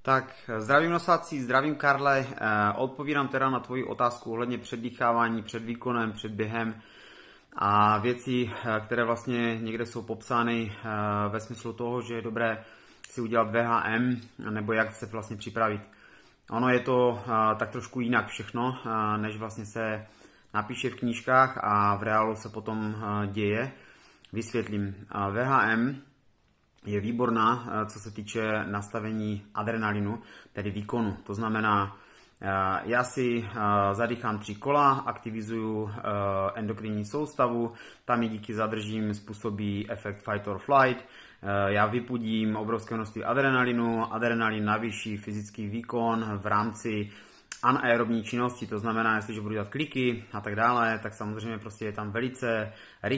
Tak, zdravím nosáci, zdravím Karle, odpovídám teda na tvoji otázku ohledně předdýchávání, před výkonem, před během a věcí, které vlastně někde jsou popsány ve smyslu toho, že je dobré si udělat VHM, nebo jak se vlastně připravit. Ono je to tak trošku jinak všechno, než vlastně se napíše v knížkách a v reálu se potom děje. Vysvětlím. VHM je výborná, co se týče nastavení adrenalinu, tedy výkonu. To znamená, já si zadýchám 3 kola, aktivizuju endokrinní soustavu, tam ji díky zadržím způsobí efekt fight or flight, já vypudím obrovské množství adrenalinu, adrenalin navýší fyzický výkon v rámci anaerobní činnosti, to znamená, jestliže budu dělat kliky a tak dále, tak samozřejmě prostě je tam velice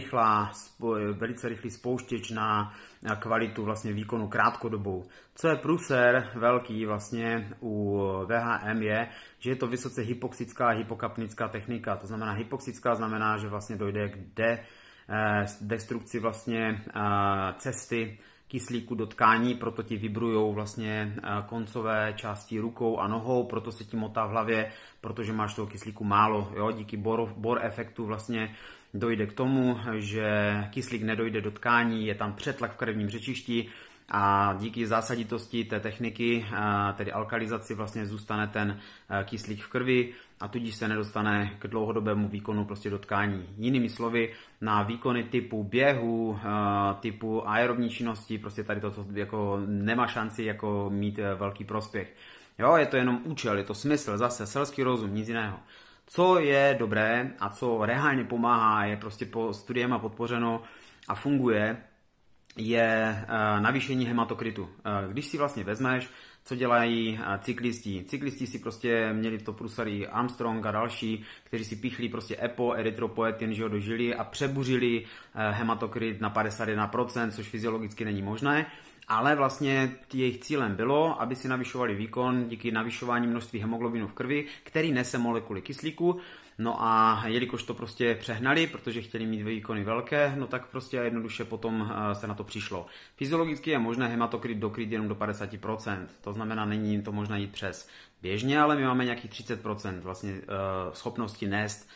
rychlý spouštěč na kvalitu vlastně výkonu krátkodobou. Co je průser velký vlastně u VHM je, že je to vysoce hypoxická hypokapnická technika. To znamená, hypoxická znamená, že vlastně dojde k destrukci vlastně cesty kyslíku do tkání, proto ti vibrujou vlastně koncové části rukou a nohou, proto se ti motá v hlavě, protože máš toho kyslíku málo. Jo? Díky Bohr efektu vlastně dojde k tomu, že kyslík nedojde do tkání, je tam přetlak v krevním řečišti a díky zásaditosti té techniky, tedy alkalizaci, vlastně zůstane ten kyslík v krvi a tudíž se nedostane k dlouhodobému výkonu prostě do tkání. Jinými slovy, na výkony typu běhu, typu aerobní činnosti, prostě tady toto jako nemá šanci jako mít velký prospěch. Jo, je to jenom účel, je to smysl, zase selský rozum, nic jiného. Co je dobré a co reálně pomáhá, je prostě po studiem podpořeno a funguje, je navýšení hematokritu. Když si vlastně vezmeš, co dělají cyklisti. Cyklisti si prostě měli to průsadí Armstrong a další, kteří si píchli prostě EPO, erytropoetin, že ho dožili a přebuřili hematokrit na 51%, což fyziologicky není možné. Ale vlastně jejich cílem bylo, aby si navyšovali výkon díky navyšování množství hemoglobinu v krvi, který nese molekuly kyslíku. No a jelikož to prostě přehnali, protože chtěli mít výkony velké, no tak prostě jednoduše potom se na to přišlo. Fyziologicky je možné hematokrit dokryt jenom do 50%, to znamená, není to možné jít přes běžně, ale my máme nějakých 30% vlastně schopnosti nést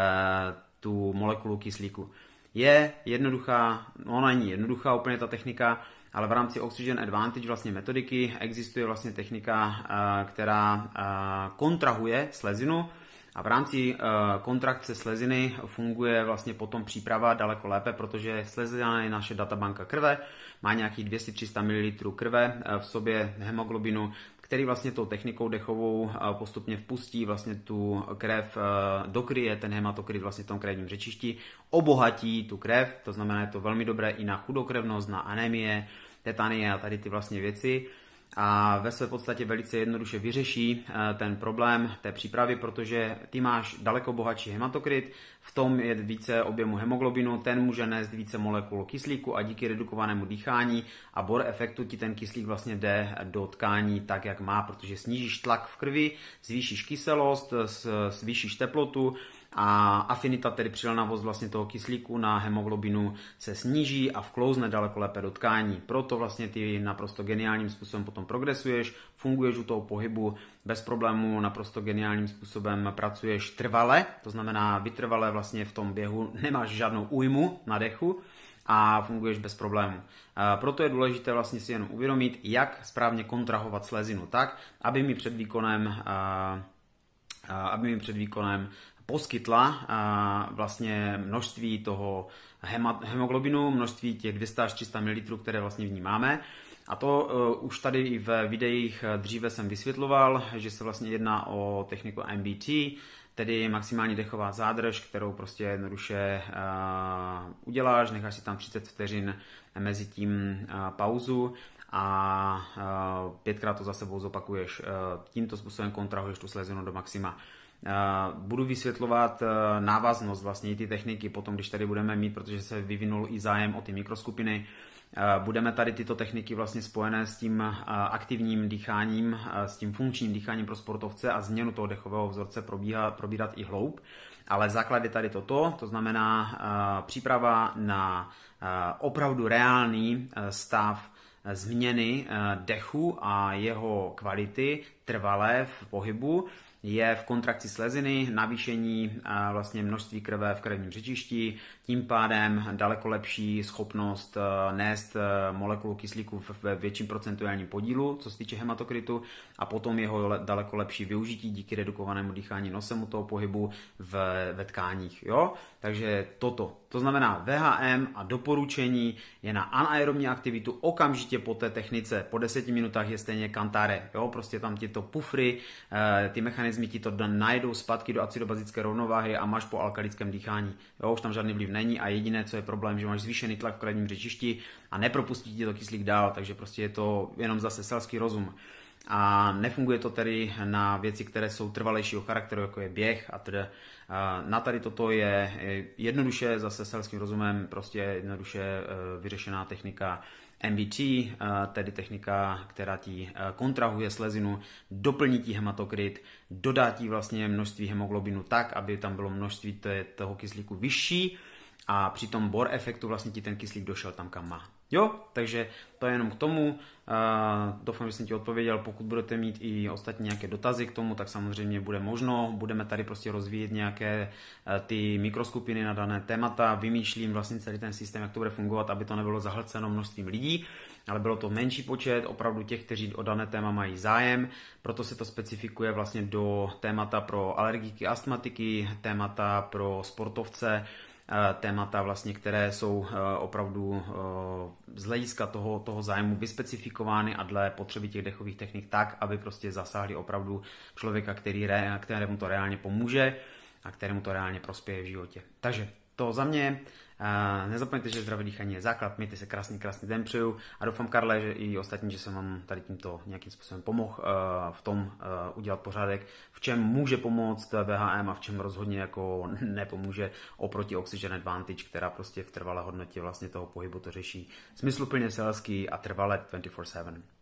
tu molekulu kyslíku. Je jednoduchá, no ona není jednoduchá úplně ta technika, ale v rámci Oxygen Advantage vlastně metodiky existuje vlastně technika, která kontrahuje slezinu a v rámci kontrakce sleziny funguje vlastně potom příprava daleko lépe, protože slezina je naše databanka krve, má nějakých 200-300 ml krve v sobě hemoglobinu, který vlastně tou technikou dechovou postupně vpustí vlastně tu krev, dokryje ten hematokrit vlastně v tom krevním řečišti, obohatí tu krev, to znamená, je to velmi dobré i na chudokrevnost, na anémie, tetanie a tady ty vlastně věci. A ve své podstatě velice jednoduše vyřeší ten problém té přípravy, protože ty máš daleko bohatší hematokrit, v tom je více objemu hemoglobinu, ten může nést více molekul kyslíku a díky redukovanému dýchání a Bohr efektu ti ten kyslík vlastně jde do tkání tak, jak má, protože snížíš tlak v krvi, zvýšíš kyselost, zvýšíš teplotu a afinita, tedy přilnavost vlastně toho kyslíku na hemoglobinu se sníží a vklouzne daleko lépe do tkání. Proto vlastně ty naprosto geniálním způsobem potom progresuješ, funguješ u toho pohybu bez problémů, naprosto geniálním způsobem pracuješ trvale, to znamená vytrvale vlastně v tom běhu nemáš žádnou újmu na dechu a funguješ bez problémů. Proto je důležité vlastně si jenom uvědomit, jak správně kontrahovat slezinu tak, aby mi před výkonem poskytla vlastně množství toho hemoglobinu, množství těch 200 až 300 ml, které vlastně v ní máme. A to už tady i v videích dříve jsem vysvětloval, že se vlastně jedná o techniku MBT, tedy maximální dechová zádrž, kterou prostě jednoduše uděláš, necháš si tam 30 vteřin mezi tím pauzu a 5krát to za sebou zopakuješ. Tímto způsobem kontrahuješ tu slezinu do maxima. Budu vysvětlovat návaznost vlastně i ty techniky potom, když tady budeme mít, protože se vyvinul i zájem o ty mikroskupiny. Budeme tady tyto techniky vlastně spojené s tím aktivním dýcháním, s tím funkčním dýcháním pro sportovce a změnu toho dechového vzorce probírat i hloub. Ale základ je tady toto, to znamená příprava na opravdu reálný stav změny dechu a jeho kvality trvalé v pohybu je v kontrakci sleziny, navýšení vlastně množství krve v krevním řečišti, tím pádem daleko lepší schopnost nést molekulu kyslíku ve větším procentuálním podílu, co se týče hematokritu, a potom jeho daleko lepší využití díky redukovanému dýchání nosem u toho pohybu ve tkáních. Jo? Takže toto. To znamená VHM a doporučení je na anaerobní aktivitu okamžitě po té technice. Po 10 minutách je stejně kantare. Jo? Prostě tam ti to pufry, ty mechanizmy ti to najdou zpátky do acidobazické rovnováhy a máš po alkalickém dýchání. Jo? Už tam žádný vliv není a jediné, co je problém, že máš zvýšený tlak v krevním řečišti a nepropustí ti to kyslík dál, takže prostě je to jenom zase selský rozum. A nefunguje to tedy na věci, které jsou trvalejšího charakteru, jako je běh a tedy. Na tady toto je jednoduše zase selským rozumem prostě jednoduše vyřešená technika MBT, tedy technika, která ti kontrahuje slezinu, doplní ti hematokrit, dodá ti vlastně množství hemoglobinu tak, aby tam bylo množství toho kyslíku vyšší a při tom Bohr efektu vlastně ti ten kyslík došel tam, kam má. Jo, takže to je jenom k tomu. Doufám, že jsem ti odpověděl. Pokud budete mít i ostatní nějaké dotazy k tomu, tak samozřejmě bude možno. Budeme tady prostě rozvíjet nějaké ty mikroskupiny na dané témata. Vymýšlím vlastně celý ten systém, jak to bude fungovat, aby to nebylo zahlceno množstvím lidí, ale bylo to menší počet, opravdu těch, kteří o dané téma mají zájem. Proto se to specifikuje vlastně do témata pro alergiky, astmatiky, témata pro sportovce, témata, vlastně, které jsou opravdu z hlediska toho zájmu vyspecifikovány a dle potřeby těch dechových technik tak, aby prostě zasáhli opravdu člověka, kterému to reálně pomůže a kterému to reálně prospěje v životě. Takže to za mě. Nezapomeňte, že zdravé dýchání je základ. Mějte se krásný den přeju a doufám, Karle, že i ostatní, že jsem vám tady tímto nějakým způsobem pomohl v tom udělat pořádek, v čem může pomoct VHM a v čem rozhodně jako nepomůže oproti Oxygen Advantage, která prostě v trvalé hodnotě vlastně toho pohybu to řeší smysluplně, selský a trvale 24/7.